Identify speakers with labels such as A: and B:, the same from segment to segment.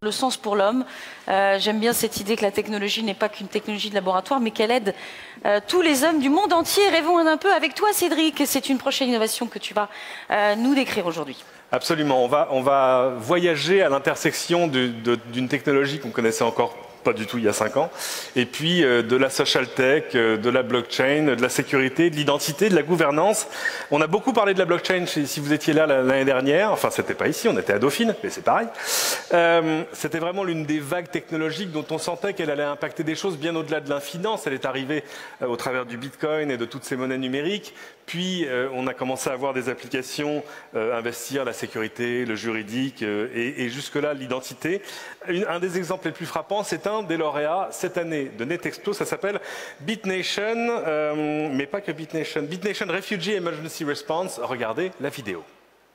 A: le sens pour l'homme. J'aime bien cette idée que la technologie n'est pas qu'une technologie de laboratoire, mais qu'elle aide tous les hommes du monde entier. Rêvons un peu avec toi, Cédric. C'est une prochaine innovation que tu vas nous décrire aujourd'hui.
B: Absolument. On va voyager à l'intersection d'une technologie qu'on connaissait encore pas du tout il y a 5 ans, et puis de la social tech, de la blockchain, de la sécurité, de l'identité, de la gouvernance. On a beaucoup parlé de la blockchain si vous étiez là l'année dernière, enfin c'était pas ici, on était à Dauphine, mais c'est pareil. C'était vraiment l'une des vagues technologiques dont on sentait qu'elle allait impacter des choses bien au-delà de l'infinance. Elle est arrivée au travers du Bitcoin et de toutes ces monnaies numériques, puis on a commencé à avoir des applications, investir la sécurité, le juridique et jusque-là l'identité. Un des exemples les plus frappants, c'est un des lauréats cette année de NetExplo, ça s'appelle BitNation, mais pas que BitNation, BitNation Refugee Emergency Response. Regardez la vidéo.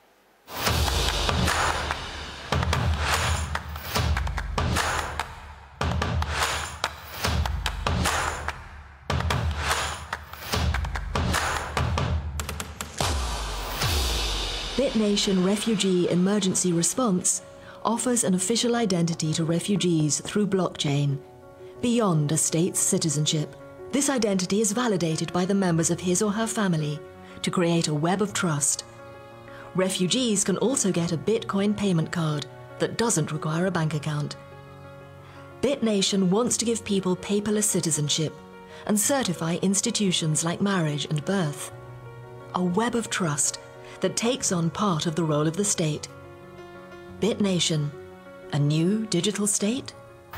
C: BitNation Refugee Emergency Response offers an official identity to refugees through blockchain. Beyond a state's citizenship, this identity is validated by the members of his or her family to create a web of trust. Refugees can also get a Bitcoin payment card that doesn't require a bank account. BitNation wants to give people paperless citizenship and certify institutions like marriage and birth. A web of trust that takes on part of the role of the state. BitNation, a new digital state?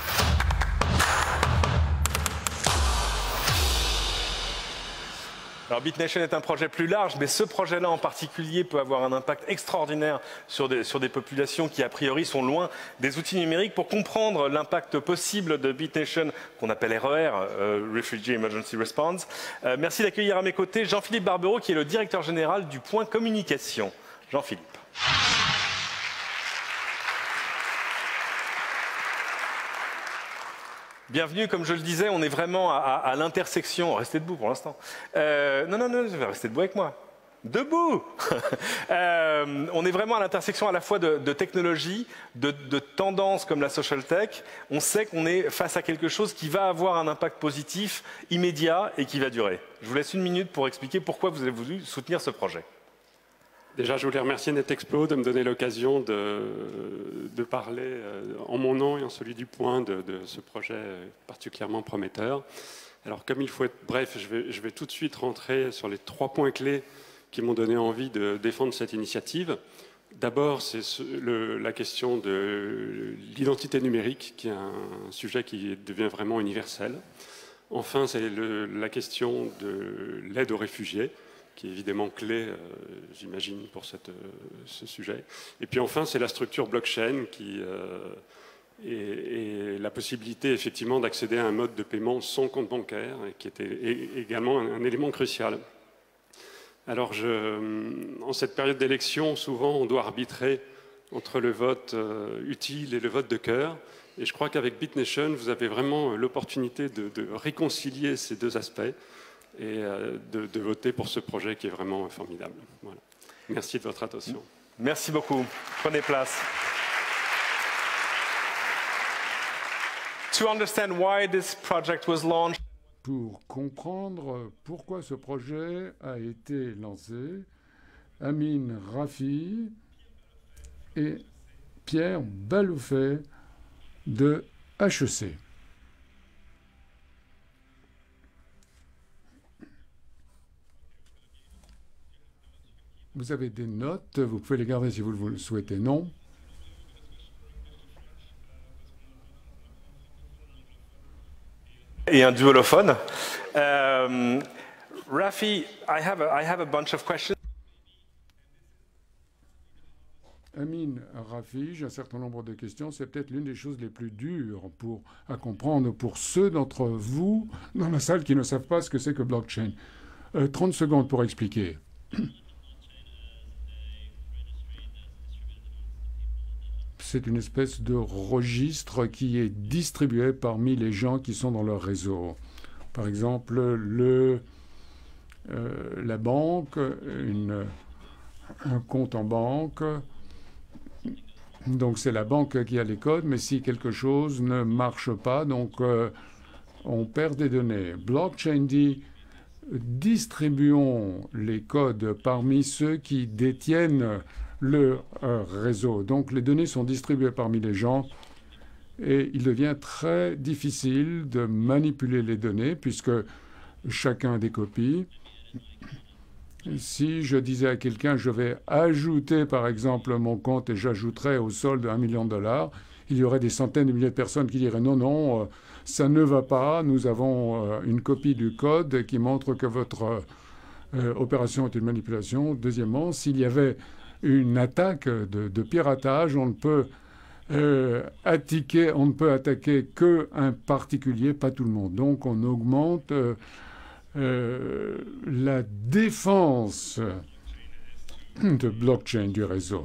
B: Alors BitNation est un projet plus large, mais ce projet-là en particulier peut avoir un impact extraordinaire sur des populations qui a priori sont loin des outils numériques. Pour comprendre l'impact possible de BitNation, qu'on appelle RER, Refugee Emergency Response, merci d'accueillir à mes côtés Jean-Philippe Barbereau, qui est le directeur général du Point Communication. Jean-Philippe. Bienvenue, comme je le disais, on est vraiment à l'intersection. Restez debout pour l'instant. Non, je vais rester debout avec moi. Debout. On est vraiment à l'intersection à la fois de technologies, de tendances comme la social tech. On sait qu'on est face à quelque chose qui va avoir un impact positif, immédiat et qui va durer. Je vous laisse 1 minute pour expliquer pourquoi vous avez voulu soutenir ce projet.
D: Déjà, je voulais remercier NetExplo de me donner l'occasion de parler en mon nom et en celui du Point de ce projet particulièrement prometteur. Alors, comme il faut être bref, je vais tout de suite rentrer sur les 3 points clés qui m'ont donné envie de défendre cette initiative. D'abord, c'est la question de l'identité numérique, qui est un sujet qui devient vraiment universel. Enfin, c'est la question de l'aide aux réfugiés, qui est évidemment clé, j'imagine, pour ce sujet. Et puis enfin, c'est la structure blockchain qui est la possibilité, effectivement, d'accéder à un mode de paiement sans compte bancaire, et qui était également un élément crucial. Alors, en cette période d'élection, souvent, on doit arbitrer entre le vote utile et le vote de cœur. Et je crois qu'avec BitNation, vous avez vraiment l'opportunité de réconcilier ces 2 aspects et de voter pour ce projet qui est vraiment formidable. Voilà. Merci de votre attention.
B: Merci beaucoup. Prenez place. To understand why this project was launched.
E: Pour comprendre pourquoi ce projet a été lancé, Amin Rafi et Pierre Baloufet de HEC. Vous avez des notes, vous pouvez les garder si vous le souhaitez, non?
B: Et un duolophone. Rafi, I have a bunch of questions.
E: Amin Rafi, j'ai un certain nombre de questions. C'est peut-être l'une des choses les plus dures à comprendre pour ceux d'entre vous dans la salle qui ne savent pas ce que c'est que blockchain. 30 secondes pour expliquer. C'est une espèce de registre qui est distribué parmi les gens qui sont dans leur réseau. Par exemple, la banque, un compte en banque Donc c'est la banque qui a les codes, mais si quelque chose ne marche pas, donc on perd des données. Blockchain dit distribuons les codes parmi ceux qui détiennent le réseau. Donc les données sont distribuées parmi les gens et il devient très difficile de manipuler les données puisque chacun a des copies. Si je disais à quelqu'un je vais ajouter par exemple mon compte et j'ajouterais au solde $1 million, il y aurait des centaines de milliers de personnes qui diraient non, non, ça ne va pas, nous avons une copie du code qui montre que votre opération est une manipulation. Deuxièmement, s'il y avait une attaque de piratage, on ne peut attaquer qu'un particulier, pas tout le monde. Donc on augmente la défense de blockchain du réseau.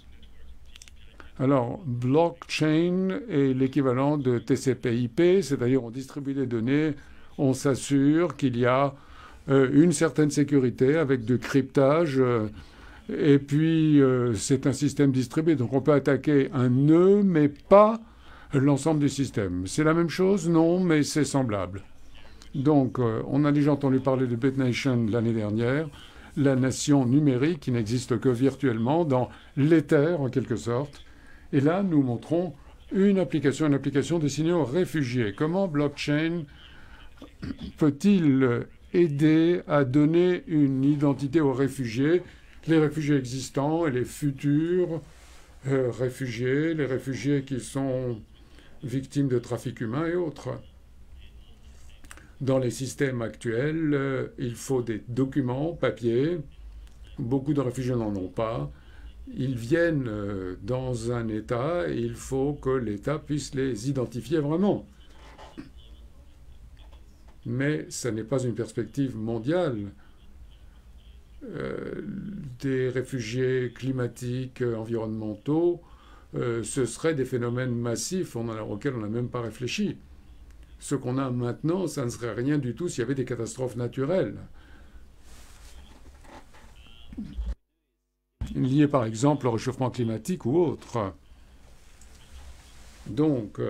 E: Alors, blockchain est l'équivalent de TCP/IP, c'est-à-dire on distribue les données, on s'assure qu'il y a une certaine sécurité avec du cryptage, et puis c'est un système distribué. Donc on peut attaquer un nœud, mais pas l'ensemble du système. C'est la même chose? Non, mais c'est semblable. Donc on a déjà entendu parler de BitNation l'année dernière, la nation numérique qui n'existe que virtuellement, dans l'éther en quelque sorte. Et là, nous montrons une application destinée aux réfugiés. Comment blockchain peut-il aider à donner une identité aux réfugiés, les réfugiés existants et les futurs réfugiés, les réfugiés qui sont victimes de trafic humain et autres. Dans les systèmes actuels, il faut des documents, papier. Beaucoup de réfugiés n'en ont pas. Ils viennent dans un État et il faut que l'État puisse les identifier vraiment. Mais ce n'est pas une perspective mondiale. Des réfugiés climatiques, environnementaux, ce seraient des phénomènes massifs auxquels on n'a même pas réfléchi. Ce qu'on a maintenant, ça ne serait rien du tout s'il y avait des catastrophes naturelles. Liées par exemple au réchauffement climatique ou autre. Donc,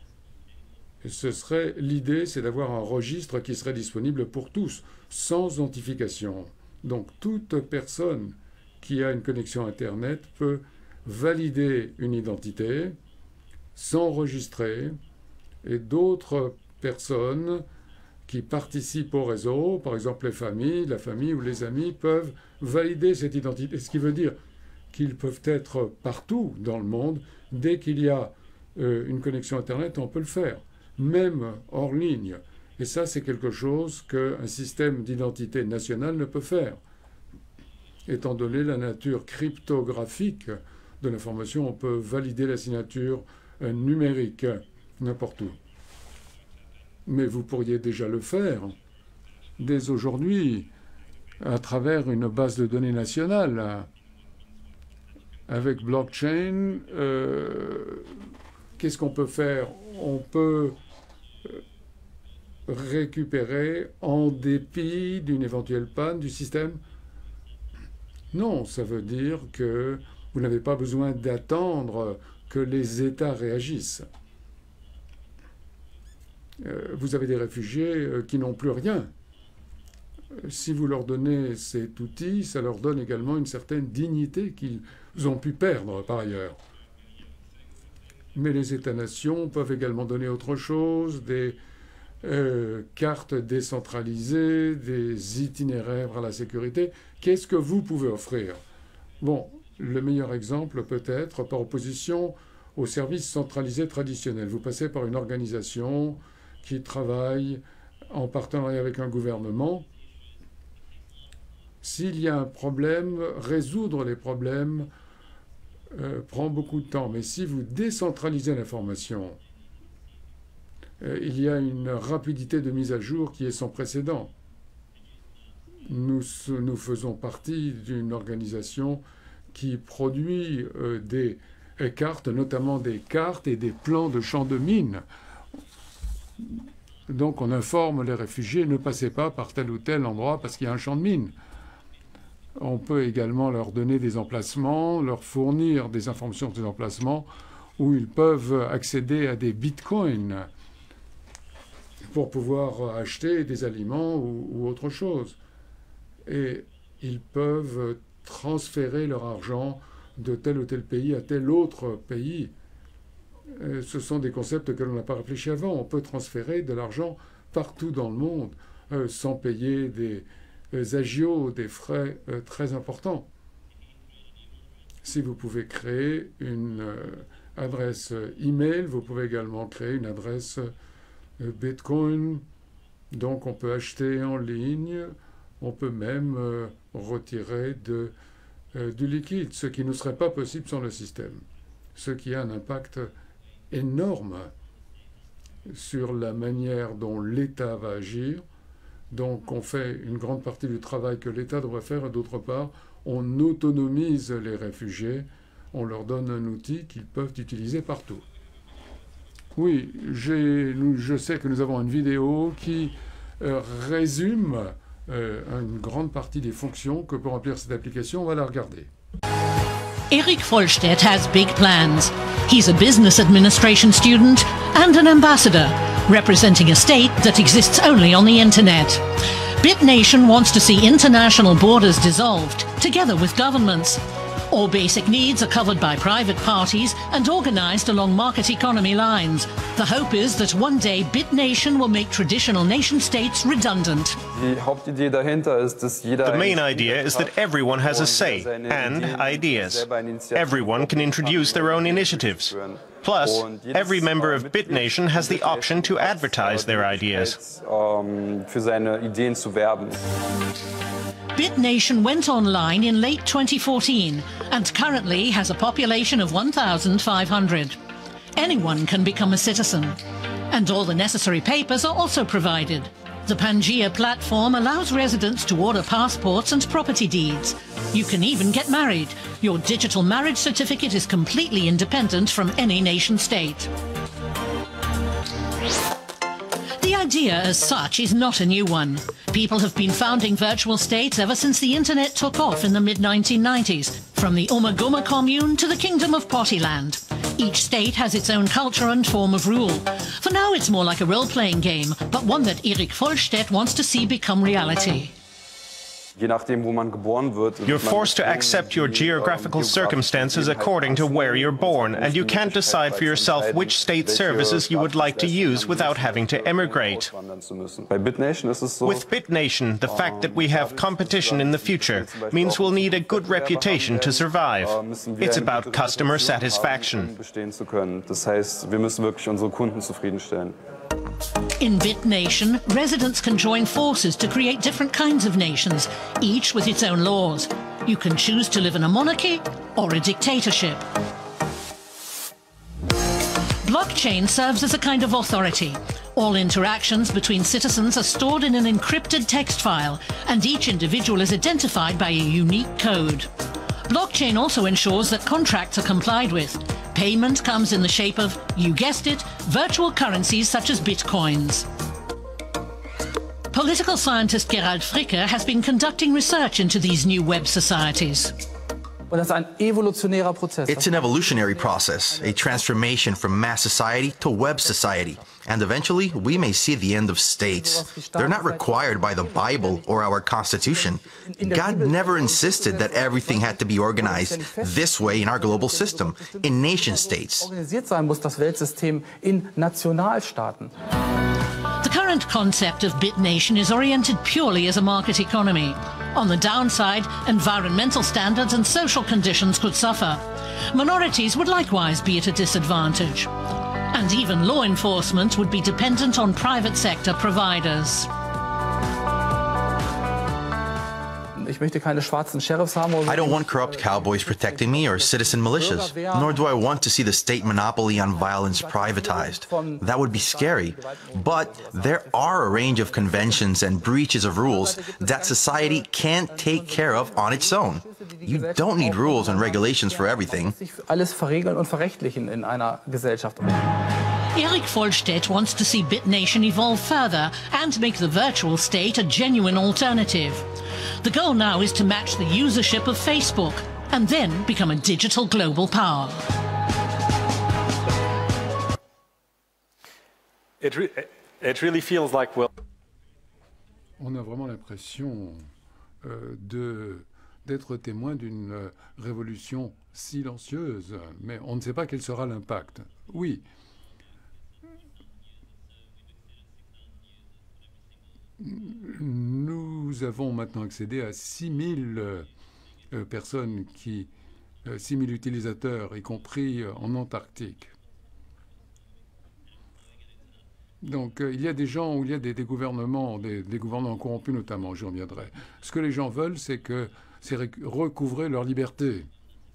E: l'idée, c'est d'avoir un registre qui serait disponible pour tous, sans authentification. Donc, toute personne qui a une connexion Internet peut valider une identité, s'enregistrer, et d'autres personnes qui participent au réseau, par exemple la famille ou les amis, peuvent valider cette identité. Ce qui veut dire qu'ils peuvent être partout dans le monde. Dès qu'il y a une connexion Internet, on peut le faire, même hors ligne. Et ça, c'est quelque chose qu'un système d'identité nationale ne peut faire. Étant donné la nature cryptographique de l'information, on peut valider la signature numérique n'importe où. Mais vous pourriez déjà le faire dès aujourd'hui à travers une base de données nationale. Avec blockchain, qu'est-ce qu'on peut faire? On peut récupérer en dépit d'une éventuelle panne du système? Non, ça veut dire que vous n'avez pas besoin d'attendre que les États réagissent. Vous avez des réfugiés qui n'ont plus rien. Si vous leur donnez cet outil, ça leur donne également une certaine dignité qu'ils ont pu perdre par ailleurs. Mais les États-nations peuvent également donner autre chose, des cartes décentralisées, des itinéraires vers la sécurité. Qu'est-ce que vous pouvez offrir? Bon, le meilleur exemple peut-être par opposition aux services centralisés traditionnels. Vous passez par une organisation qui travaille en partenariat avec un gouvernement. S'il y a un problème, résoudre les problèmes prend beaucoup de temps. Mais si vous décentralisez l'information, il y a une rapidité de mise à jour qui est sans précédent. Nous faisons partie d'une organisation qui produit des cartes, notamment des cartes et des plans de champs de mines. Donc on informe les réfugiés, ne passez pas par tel ou tel endroit parce qu'il y a un champ de mine. On peut également leur donner des emplacements, leur fournir des informations sur des emplacements où ils peuvent accéder à des bitcoins pour pouvoir acheter des aliments ou autre chose. Et ils peuvent transférer leur argent de tel ou tel pays à tel autre pays. Ce sont des concepts que l'on n'a pas réfléchi avant. On peut transférer de l'argent partout dans le monde sans payer des agios, des frais très importants. Si vous pouvez créer une adresse email, vous pouvez également créer une adresse Bitcoin. Donc on peut acheter en ligne, on peut même retirer du liquide, ce qui ne serait pas possible sans le système. Ce qui a un impact énorme sur la manière dont l'État va agir. Donc on fait une grande partie du travail que l'État devrait faire, et d'autre part, on autonomise les réfugiés, on leur donne un outil qu'ils peuvent utiliser partout. Oui, je sais que nous avons une vidéo qui résume une grande partie des fonctions que peut remplir cette application. On va la regarder.
F: Erik Vollstedt has big plans. He's a business administration student and an ambassador, representing a state that exists only on the internet. BitNation wants to see international borders dissolved, together with governments. All basic needs are covered by private parties and organized along market economy lines. The hope is that one day BitNation will make traditional nation-states redundant.
G: The main idea is that everyone has a say and ideas. Everyone can introduce their own initiatives. Plus, every member of BitNation has the option to advertise their ideas.
F: BitNation went online in late 2014 and currently has a population of 1,500. Anyone can become a citizen. And all the necessary papers are also provided. The Pangea platform allows residents to order passports and property deeds. You can even get married. Your digital marriage certificate is completely independent from any nation-state. The idea as such is not a new one. People have been founding virtual states ever since the internet took off in the mid-1990s, from the Umaguma commune to the Kingdom of Pottyland. Each state has its own culture and form of rule. For now it's more like a role-playing game, but one that Erik Vollstedt wants to see become reality.
G: You're forced to accept your geographical circumstances according to where you're born, and you can't decide for yourself which state services you would like to use without having to emigrate. With BitNation, the fact that we have competition in the future means we'll need a good reputation to survive. It's about customer satisfaction.
F: In BitNation, residents can join forces to create different kinds of nations, each with its own laws. You can choose to live in a monarchy or a dictatorship. Blockchain serves as a kind of authority. All interactions between citizens are stored in an encrypted text file, and each individual is identified by a unique code. Blockchain also ensures that contracts are complied with. Payment comes in the shape of, you guessed it, virtual currencies such as bitcoins. Political scientist Gerald Fricke has been conducting research into these new web societies.
H: It's an evolutionary process, a transformation from mass society to web society. And eventually, we may see the end of states. They're not required by the Bible or our Constitution. God never insisted that everything had to be organized this way in our global system, in nation-states.
F: The current concept of BitNation is oriented purely as a market economy. On the downside, environmental standards and social conditions could suffer. Minorities would likewise be at a disadvantage. And even law enforcement would be dependent on private sector providers.
H: I don't want corrupt cowboys protecting me or citizen militias, nor do I want to see the state monopoly on violence privatized. That would be scary. But there are a range of conventions and breaches of rules that society can't take care of on its own. You don't need rules and regulations for everything.
F: Erik Vollstedt wants to see BitNation evolve further and make the virtual state a genuine alternative. The goal now is to match the usership of Facebook and then become a digital global power.
B: It really feels like, well...
E: On a vraiment l'impression d'être témoin d'une révolution silencieuse, mais on ne sait pas quel sera l'impact. Oui. Nous avons maintenant accédé à 6000 personnes 6000 utilisateurs, y compris en Antarctique. Donc il y a des gens où il y a des gouvernements, des gouvernements corrompus notamment, j'y reviendrai. Ce que les gens veulent, c'est recouvrer leur liberté.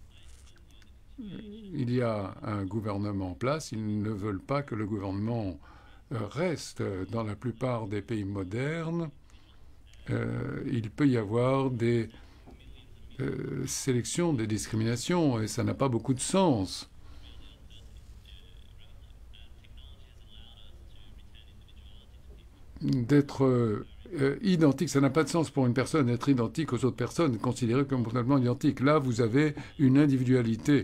E: Il y a un gouvernement en place, ils ne veulent pas que le gouvernement reste. Dans la plupart des pays modernes, il peut y avoir des sélections, des discriminations, et ça n'a pas beaucoup de sens. D'être identique, ça n'a pas de sens pour une personne d'être identique aux autres personnes, considérées comme totalement identiques. Là, vous avez une individualité.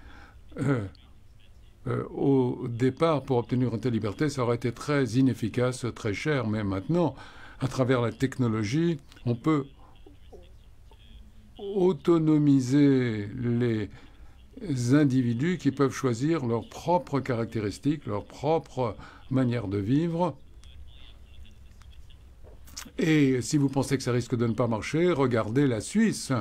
E: Au départ, pour obtenir une telle liberté, ça aurait été très inefficace, très cher, mais maintenant, à travers la technologie, on peut autonomiser les individus qui peuvent choisir leurs propres caractéristiques, leur propre manière de vivre. Et si vous pensez que ça risque de ne pas marcher, regardez la Suisse.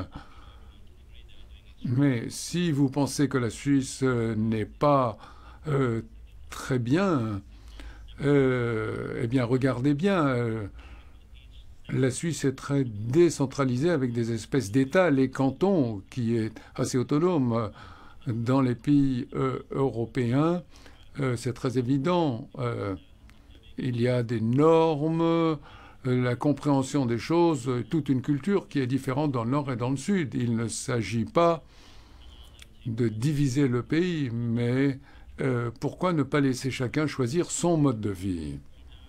E: Mais si vous pensez que la Suisse n'est pas très bien, eh bien, regardez bien. La Suisse est très décentralisée avec des espèces d'États, les cantons, qui est assez autonome. Dans les pays européens, c'est très évident. Il y a des normes, la compréhension des choses, toute une culture qui est différente dans le nord et dans le sud. Il ne s'agit pas de diviser le pays, mais pourquoi ne pas laisser chacun choisir son mode de vie?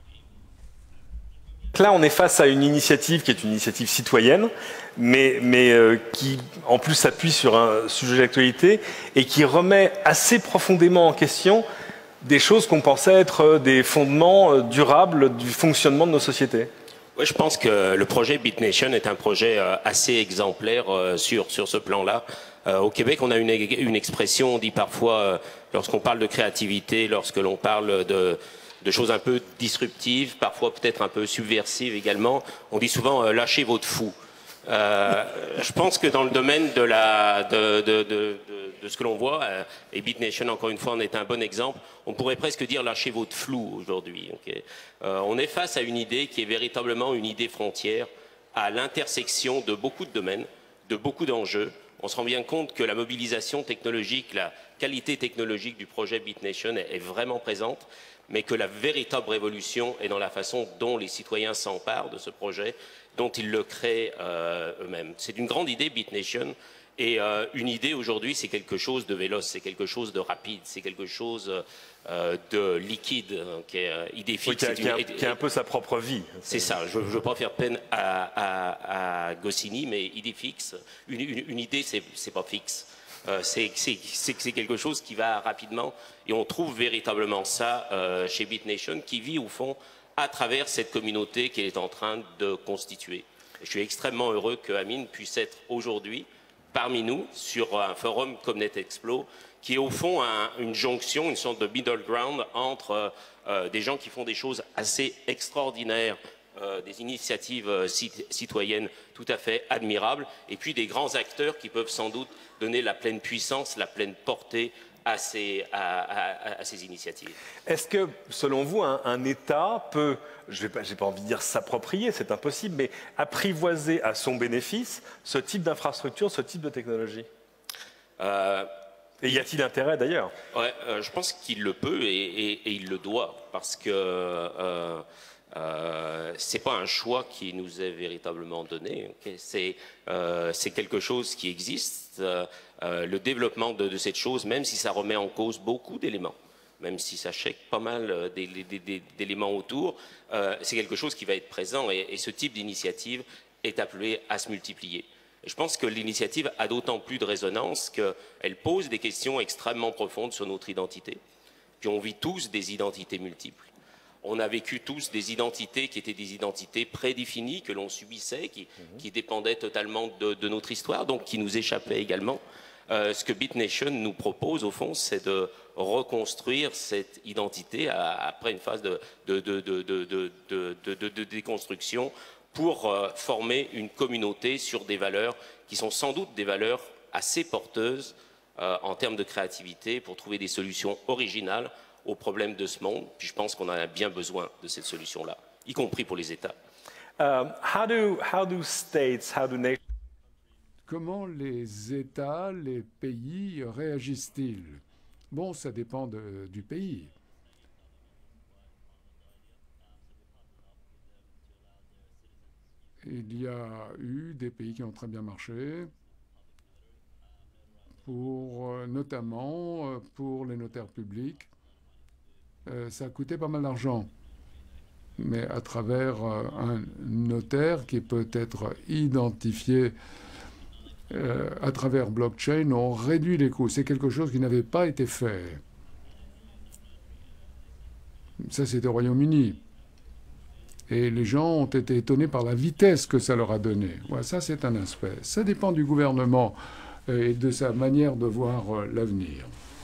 B: Là, on est face à une initiative qui est une initiative citoyenne, mais qui, en plus, s'appuie sur un sujet d'actualité et qui remet assez profondément en question des choses qu'on pensait être des fondements durables du fonctionnement de nos sociétés.
I: Oui, je pense que le projet BitNation est un projet assez exemplaire sur ce plan-là. Au Québec, on a une expression, on dit parfois, lorsqu'on parle de créativité, lorsque l'on parle de choses un peu disruptives, parfois peut-être un peu subversives également, on dit souvent lâchez votre fou. Je pense que dans le domaine de ce que l'on voit, et BitNation encore une fois en est un bon exemple, on pourrait presque dire lâchez votre flou aujourd'hui. Okay. On est face à une idée qui est véritablement une idée frontière à l'intersection de beaucoup de domaines, de beaucoup d'enjeux. On se rend bien compte que la mobilisation technologique, la qualité technologique du projet BitNation est vraiment présente, mais que la véritable révolution est dans la façon dont les citoyens s'emparent de ce projet, dont ils le créent eux-mêmes. C'est une grande idée, BitNation, et une idée aujourd'hui, c'est quelque chose de véloce, c'est quelque chose de rapide, c'est quelque chose de liquide, qui est idée fixe.
B: Oui, qui a un peu sa propre vie.
I: C'est ça, je ne veux pas faire peine à Goscinny, mais idée fixe, une idée, c'est pas fixe. C'est quelque chose qui va rapidement, et on trouve véritablement ça chez BitNation, qui vit au fond à travers cette communauté qu'elle est en train de constituer. Et je suis extrêmement heureux que Amine puisse être aujourd'hui parmi nous sur un forum comme NetExplo, qui est au fond une jonction, une sorte de middle ground entre des gens qui font des choses assez extraordinaires, des initiatives citoyennes tout à fait admirables, et puis des grands acteurs qui peuvent sans doute donner la pleine puissance, la pleine portée à ces initiatives.
B: Est-ce que, selon vous, un État peut, j'ai pas envie de dire s'approprier, c'est impossible, mais apprivoiser à son bénéfice ce type d'infrastructure, ce type de technologie? Et y a-t-il intérêt d'ailleurs?
I: Ouais, je pense qu'il le peut et il le doit, parce que c'est pas un choix qui nous est véritablement donné. Okay, c'est quelque chose qui existe. Le développement de cette chose, même si ça remet en cause beaucoup d'éléments, même si ça chèque pas mal d'éléments autour, c'est quelque chose qui va être présent. Et ce type d'initiative est appelée à se multiplier. Et je pense que l'initiative a d'autant plus de résonance qu'elle pose des questions extrêmement profondes sur notre identité. Puis on vit tous des identités multiples. On a vécu tous des identités qui étaient des identités prédéfinies, que l'on subissait, qui dépendaient totalement de notre histoire, donc qui nous échappaient également. Ce que BitNation nous propose, au fond, c'est de reconstruire cette identité après une phase de déconstruction pour former une communauté sur des valeurs qui sont sans doute des valeurs assez porteuses en termes de créativité pour trouver des solutions originales aux problèmes de ce monde. Puis je pense qu'on a bien besoin de cette solution-là, y compris pour les États.
E: Comment les États, les pays réagissent-ils? Bon, ça dépend du pays. Il y a eu des pays qui ont très bien marché, notamment pour les notaires publics. Ça a coûté pas mal d'argent. Mais à travers un notaire qui peut être identifié à travers blockchain, on réduit les coûts. C'est quelque chose qui n'avait pas été fait. Ça, c'était au Royaume-Uni. Et les gens ont été étonnés par la vitesse que ça leur a donné. Ouais, ça, c'est un aspect. Ça dépend du gouvernement et de sa manière de voir l'avenir.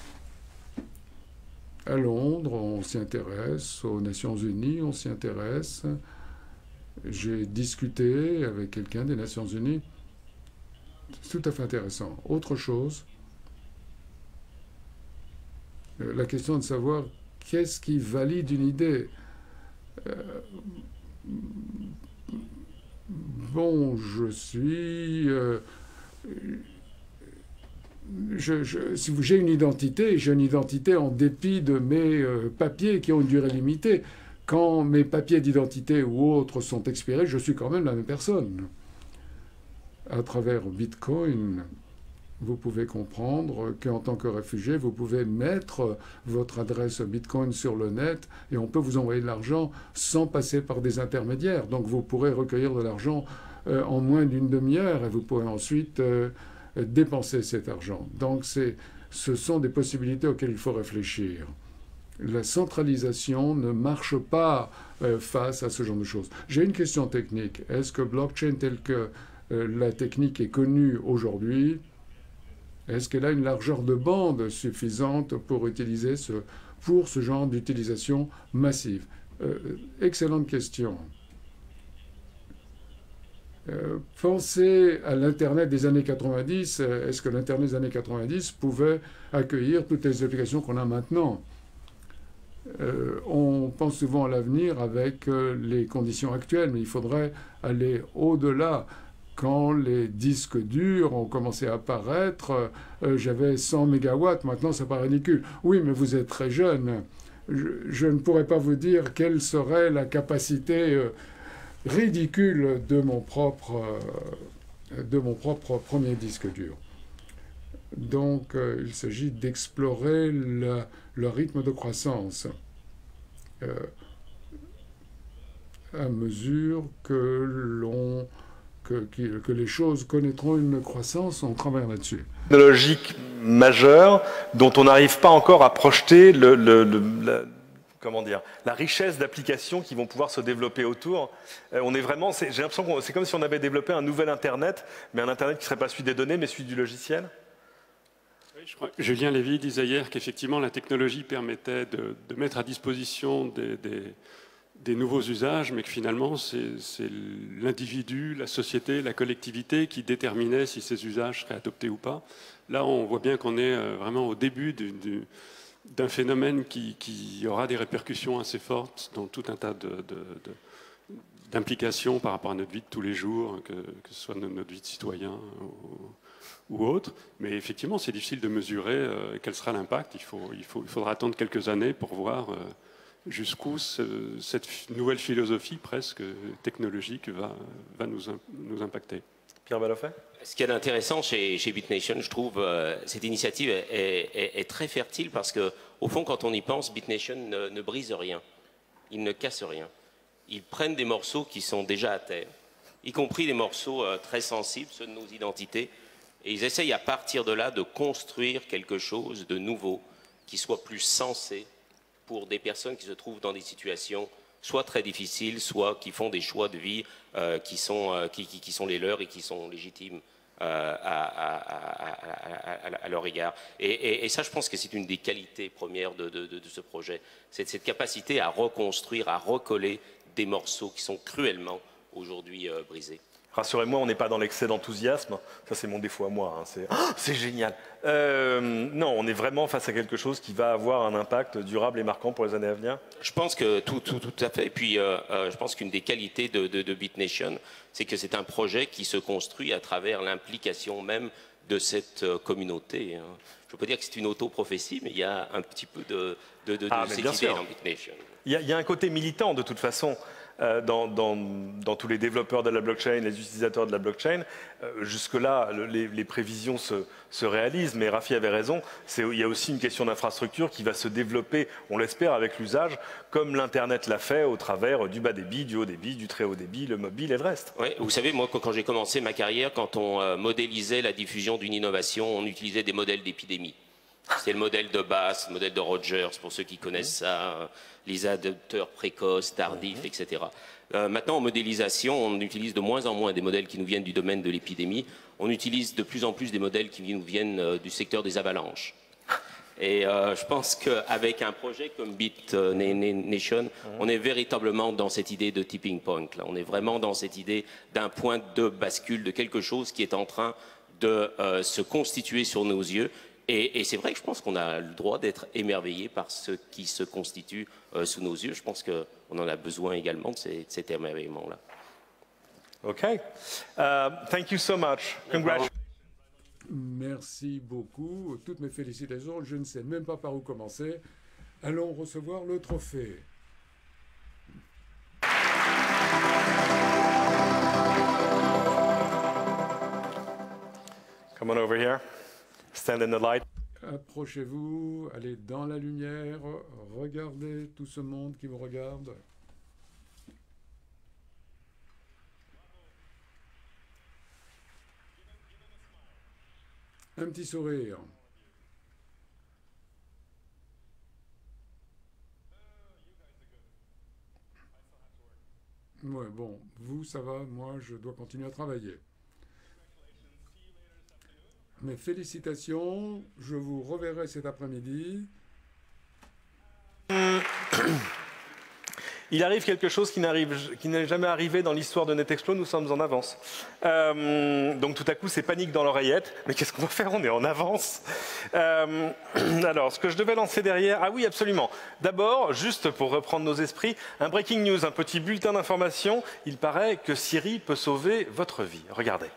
E: À Londres, on s'y intéresse. Aux Nations Unies, on s'y intéresse. J'ai discuté avec quelqu'un des Nations Unies. C'est tout à fait intéressant. Autre chose, la question de savoir qu'est-ce qui valide une idée. Bon, si j'ai une identité, j'ai une identité en dépit de mes papiers qui ont une durée limitée. Quand mes papiers d'identité ou autres sont expirés, je suis quand même la même personne. À travers Bitcoin, vous pouvez comprendre qu'en tant que réfugié, vous pouvez mettre votre adresse Bitcoin sur le net et on peut vous envoyer de l'argent sans passer par des intermédiaires. Donc vous pourrez recueillir de l'argent en moins d'une demi-heure et vous pourrez ensuite dépenser cet argent. Donc ce sont des possibilités auxquelles il faut réfléchir. La centralisation ne marche pas face à ce genre de choses. J'ai une question technique. Est-ce que blockchain telle que la technique est connue aujourd'hui, est-ce qu'elle a une largeur de bande suffisante pour ce genre d'utilisation massive? Excellente question. Pensez à l'Internet des années 90. Est-ce que l'Internet des années 90 pouvait accueillir toutes les applications qu'on a maintenant? On pense souvent à l'avenir avec les conditions actuelles, mais il faudrait aller au-delà. Quand les disques durs ont commencé à apparaître, j'avais 100 mégawatts, maintenant ça paraît ridicule. Oui, mais vous êtes très jeune. Je ne pourrais pas vous dire quelle serait la capacité ridicule de mon propre premier disque dur. Donc il s'agit d'explorer le rythme de croissance à mesure que les choses connaîtront une croissance, on travaille là-dessus.
B: Technologique majeure dont on n'arrive pas encore à projeter la richesse d'applications qui vont pouvoir se développer autour. On est vraiment, j'ai l'impression que c'est comme si on avait développé un nouvel Internet, mais un Internet qui ne serait pas celui des données, mais celui du logiciel.
D: Oui, je crois que Julien Lévy disait hier qu'effectivement la technologie permettait de mettre à disposition des nouveaux usages, mais que finalement c'est l'individu, la société, la collectivité qui déterminait si ces usages seraient adoptés ou pas. Là, on voit bien qu'on est vraiment au début d'un phénomène qui aura des répercussions assez fortes dans tout un tas d'implications par rapport à notre vie de tous les jours, que ce soit notre vie de citoyen ou autre. Mais effectivement, c'est difficile de mesurer quel sera l'impact. Il faudra attendre quelques années pour voir jusqu'où cette nouvelle philosophie presque technologique va nous impacter.
B: Pierre Balloffet ?
I: Ce qui est intéressant chez BitNation, je trouve, cette initiative est très fertile parce que, au fond, quand on y pense, BitNation ne brise rien, ils ne cassent rien. Ils prennent des morceaux qui sont déjà à terre, y compris des morceaux très sensibles, ceux de nos identités. Et ils essayent à partir de là de construire quelque chose de nouveau qui soit plus sensé pour des personnes qui se trouvent dans des situations soit très difficiles, soit qui font des choix de vie qui sont les leurs et qui sont légitimes à leur égard. Et ça, je pense que c'est une des qualités premières de ce projet. C'est cette capacité à reconstruire, à recoller des morceaux qui sont cruellement aujourd'hui brisés.
B: Rassurez-moi, on n'est pas dans l'excès d'enthousiasme. Ça, c'est mon défaut à moi. Hein. C'est génial. Non, on est vraiment face à quelque chose qui va avoir un impact durable et marquant pour les années à venir.
I: Je pense que tout à fait. Et puis, je pense qu'une des qualités de BitNation, c'est que c'est un projet qui se construit à travers l'implication même de cette communauté. Je peux dire que c'est une auto-prophétie, mais il y a un petit peu de cette idée dans BitNation.
B: Il y a un côté militant, de toute façon. Dans tous les développeurs de la blockchain, les utilisateurs de la blockchain, jusque-là, les prévisions se réalisent, mais Rafi avait raison, il y a aussi une question d'infrastructure qui va se développer, on l'espère, avec l'usage, comme l'Internet l'a fait au travers du bas débit, du haut débit, du très haut débit, le mobile et le reste.
I: Oui, vous savez, moi, quand j'ai commencé ma carrière, quand on modélisait la diffusion d'une innovation, on utilisait des modèles d'épidémie. C'est le modèle de Bass, le modèle de Rogers, pour ceux qui connaissent ça, les adopteurs précoces, tardifs, etc. Maintenant, en modélisation, on utilise de moins en moins des modèles qui nous viennent du domaine de l'épidémie. On utilise de plus en plus des modèles qui nous viennent du secteur des avalanches. Et je pense qu'avec un projet comme BitNation, on est véritablement dans cette idée de tipping point. Là. On est vraiment dans cette idée d'un point de bascule, de quelque chose qui est en train de se constituer sur nos yeux. Et c'est vrai que je pense qu'on a le droit d'être émerveillé par ce qui se constitue sous nos yeux. Je pense qu'on en a besoin également de cet émerveillement-là.
B: OK. Thank you so much. Congratulations.
E: Merci beaucoup. Toutes mes félicitations. Je ne sais même pas par où commencer. Allons recevoir le trophée.
B: Come on over here. Stand in the light.
E: Approchez-vous, allez dans la lumière, regardez tout ce monde qui vous regarde. Un petit sourire. Ouais, bon, vous, ça va, moi, je dois continuer à travailler. Mes félicitations, je vous reverrai cet après-midi.
B: Il arrive quelque chose qui n'est jamais arrivé dans l'histoire de NetExplo, nous sommes en avance. Donc tout à coup, c'est panique dans l'oreillette. Mais qu'est-ce qu'on va faire? On est en avance. Alors, ce que je devais lancer derrière... Ah oui, absolument. D'abord, juste pour reprendre nos esprits, un breaking news, un petit bulletin d'information. Il paraît que Siri peut sauver votre vie. Regardez.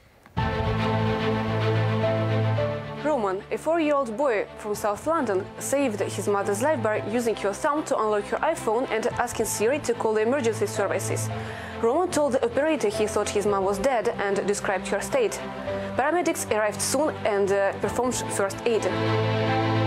J: Roman, a 4-year-old boy from South London, saved his mother's life by using her thumb to unlock her iPhone and asking Siri to call the emergency services. Roman told the operator he thought his mom was dead and described her state. Paramedics arrived soon and performed first aid.